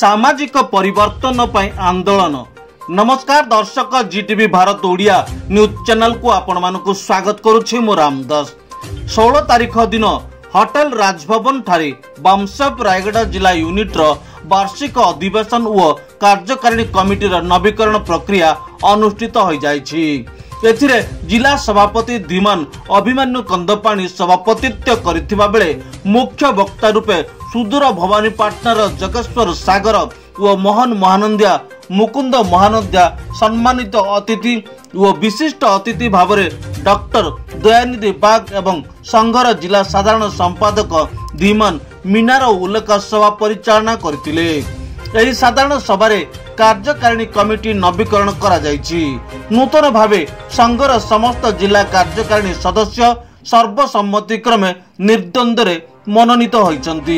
सामाजिक परिवर्तन पर आंदोलन। नमस्कार दर्शक, GTV Bharat Odia news channel को आपण मानकु स्वागत करुछि मो रामदास। 16 तारिख दिन होटल राजभवन ठारे बामसप रायगढ़ जिला यूनिट वार्षिक अधिवेशन और कार्यकारिणी कमिटी नवीकरण प्रक्रिया अनुष्ठित हो जाइछि। एथिरे जिला सभापति धीमान अभिमन्यु कंदपाणी सभापतित्व करिथिबा बेले मुख्य वक्ता रूपे सुदूर भवानीपाटनार जगेश्वर सागर और मोहन महानंदिया मुकुंद महानंदिया सम्मानित अतिथि और विशिष्ट अतिथि भाव में डॉक्टर दयानिधि बाग एवं संघर जिला साधारण संपादक धीमान मीनार उल्लेख सभा परिचालना करथिले। एही साधारण सभारे कार्यकारिणी कमिटी नवीकरण करा जायछि। नूतन भावे संघर समस्त जिला कार्यकारिणी सदस्य सर्वसम्मति क्रमे निर्द्वंद्व मनोनीत होइछन्ति।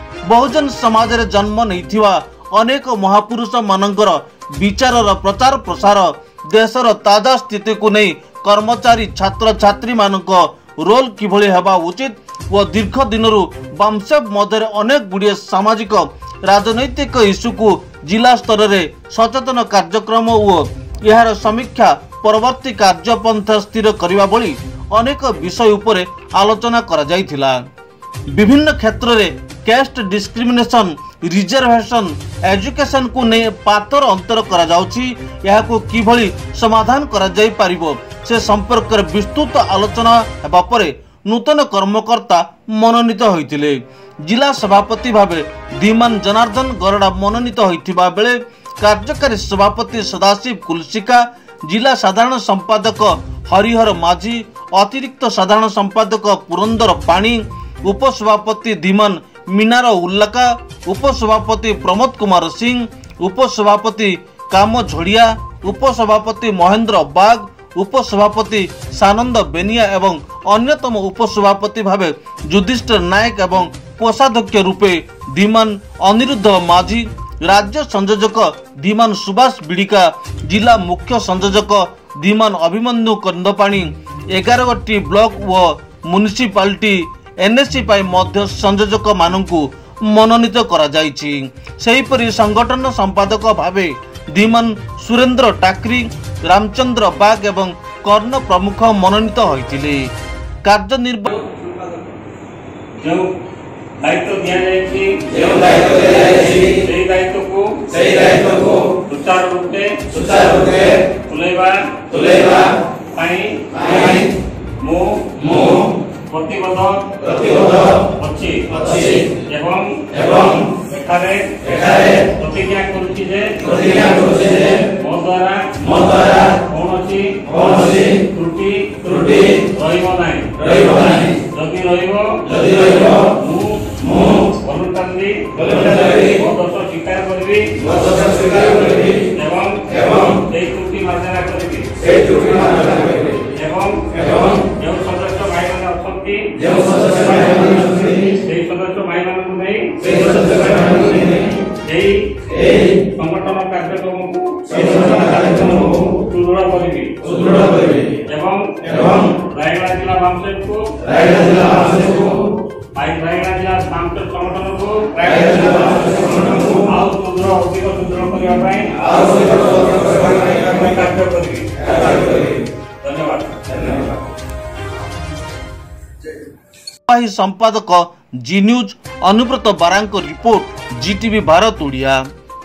बहुजन समाज रे जन्म नैथिवा अनेक महापुरुष मानकर विचारर प्रचार प्रसार देशर ताजा स्थिति को नहीं कर्मचारी छात्र छात्री मानक रोल किभଳି हेबा उचित व दीर्घ दिनरु बामसेप मध्य अनेक गुड़िए सामाजिक राजनैतिक इश्यू को जिला स्तर रे सचेतन कार्यक्रम और यार समीक्षा परवर्ती कार्यपंथा स्थिर करबा भली अनेक विषय उपरे आलोचना करा जायथिला। विभिन्न क्षेत्र रे कास्ट डिस्क्रिमिनेशन रिजर्वेशन एजुकेशन को नहीं पातर अंतर करा जाउछि। यहा को किभଳି समाधान करा जाय परिबो से संपर्क रे विस्तृत आलोचना हेबा परे नूतन कर्मकर्ता मनोनीत होइतिले। जिला सभापति भावे धीमान जनार्दन गरडा मनोनीत होइतिबा बेले कार्यकारी सभापति सदाशिव कुलसिका, जिला साधारण संपादक हरिहर माझी, अतिरिक्त साधारण संपादक पुरंदर पाणी, उपसभापति धीमान मीनार उल्लाका, उपसभापति प्रमोद कुमार सिंह, उपसभापति काम झोड़िया, उपसभापति महेंद्र बाग, उपसभापति सानंद बेनिया एवं अन्यतम उपसभापति भावे युधिष्ठिर नायक एवं कोषाध्यक्ष रूपे धीमान अनिरुद्ध माझी, राज्य संयोजक धीमान सुभाष बिड़िका, जिला मुख्य संयोजक धीमान अभिमन्यु कंदपाणी, 11 ब्लॉक व म्युनिसिपालिटी एनएससी पाई मध्य संयोजक मानकु मनोनीत करा जायछि। सेहिपरि संगठन संपादक भावे धीमान सुरेंद्र टाकरी, रामचंद्र बाग एवं कर्ण प्रमुख मनोनीत होइतिले। कार्यनिर्वाह दायित्व दिया जायछि दायित्व को सुचारू रूपे तुलेबा पाई मो प्रतिबद्ध अछि एवं एठारे प्रतिज्ञा करूछि जे मो द्वारा कौनसी त्रुटि रहिबो नाही। जदि रहिबो मु वलुंटारी मो दोष स्वीकार करबी एवं एई त्रुटि मार्जना करबी एवं जो सदस्य भाई माने अछंती सेई सदस्य भाई मानकु नै एई संगठन कार्यक्रम को सुदृढ़ करबी एवं रायगढ़ जिला बामसेप को रायगढ़ जिला बामसेप संगठन को आउ सुदृढ़ अधिक सुदृढ़ करिया पई कार्य करबी। धन्यवाद। संपादक जी न्यूज अनुव्रत बारांको रिपोर्ट, जीटीवी भारत ओडिया।